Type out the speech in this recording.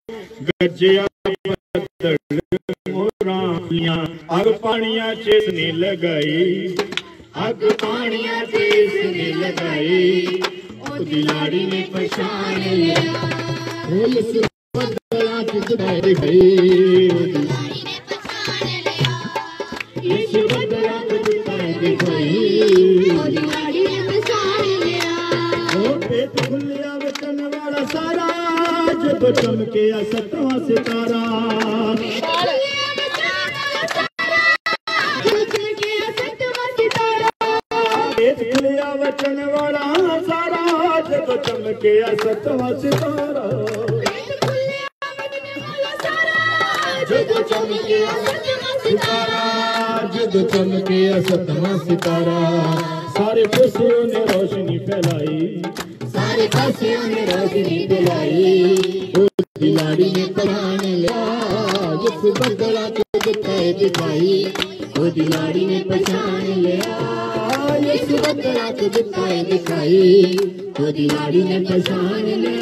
गजया पत्तड़ मोरां अग पानिया च इसने लगाई, अग पानिया च इसने लगाई, ओदी लाड़ी ने पहचान लिया। इस बदला च जुदाई गई, ओदी लाड़ी ने पहचान लिया। इस बदला च जुदाई गई, ओदी लाड़ी ने पहचान लिया। ओ पेट खुलिया वचन वाला सारा, जब चमके सतवां सितारा। खुलिया वचन वाला सारा, जब चमके सतवां सितारा। जब चमके सतवां सितारा, जब चमके सतवां सितारा। सारे पासियों ने रोशनी फैलाई, सारे पासियों ने रोशनी फैलाई। ओदी लाड़ी ने पहचान लिया, जिस बदला को दिखाई, ओदी लाड़ी ने पहचान लिया। इस बदला को दिखाई, ओदी लाड़ी ने पहचान लिया।